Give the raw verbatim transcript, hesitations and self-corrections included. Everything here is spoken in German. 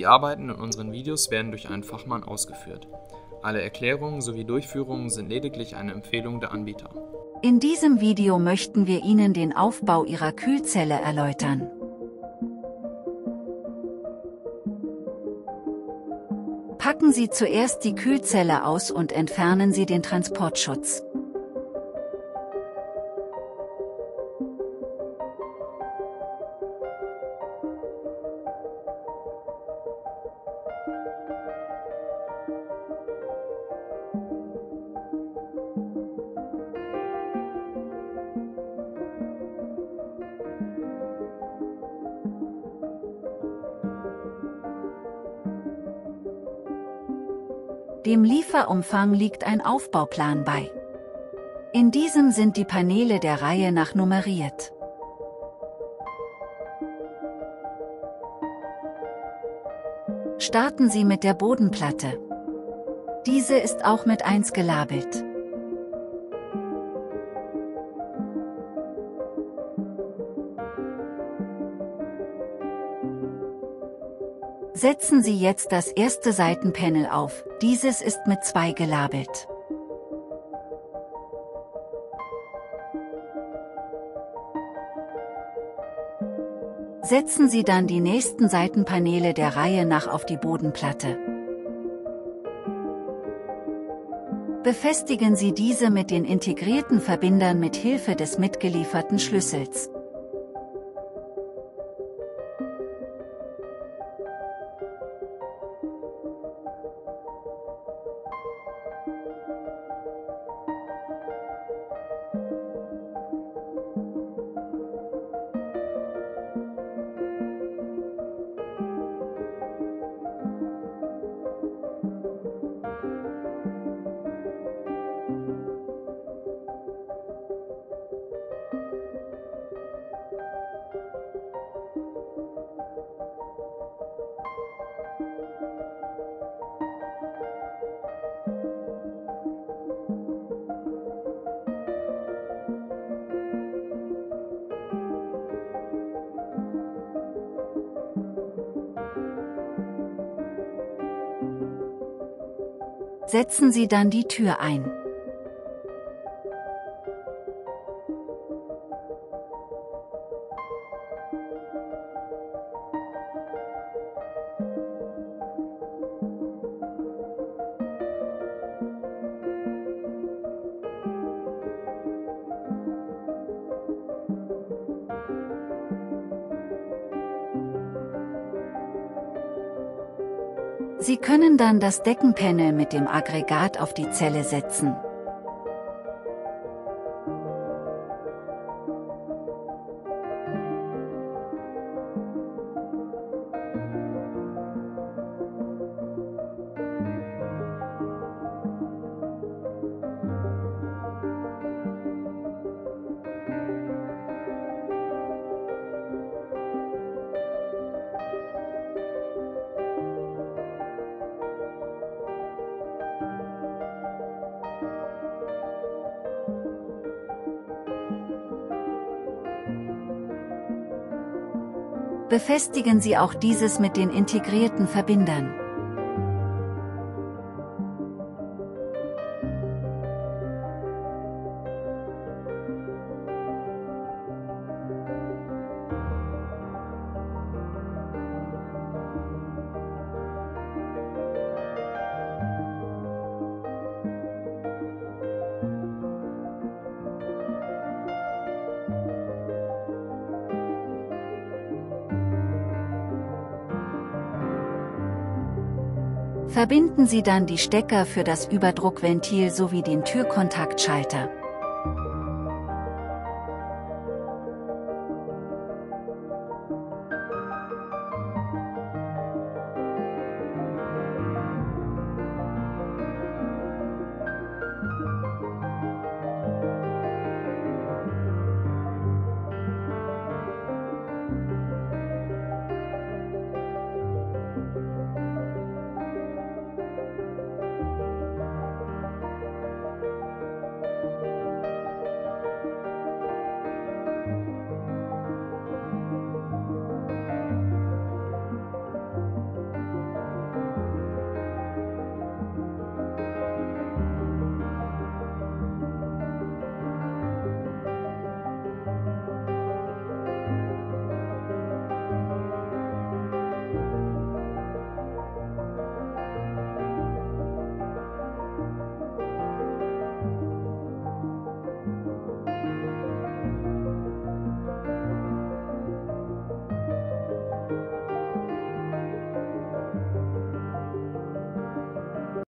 Die Arbeiten in unseren Videos werden durch einen Fachmann ausgeführt. Alle Erklärungen sowie Durchführungen sind lediglich eine Empfehlung der Anbieter. In diesem Video möchten wir Ihnen den Aufbau Ihrer Kühlzelle erläutern. Packen Sie zuerst die Kühlzelle aus und entfernen Sie den Transportschutz. Dem Lieferumfang liegt ein Aufbauplan bei. In diesem sind die Paneele der Reihe nach nummeriert. Starten Sie mit der Bodenplatte. Diese ist auch mit eins gelabelt. Setzen Sie jetzt das erste Seitenpanel auf, dieses ist mit zwei gelabelt. Setzen Sie dann die nächsten Seitenpaneele der Reihe nach auf die Bodenplatte. Befestigen Sie diese mit den integrierten Verbindern mit Hilfe des mitgelieferten Schlüssels. Setzen Sie dann die Tür ein. Sie können dann das Deckenpanel mit dem Aggregat auf die Zelle setzen. Befestigen Sie auch dieses mit den integrierten Verbindern. Verbinden Sie dann die Stecker für das Überdruckventil sowie den Türkontaktschalter.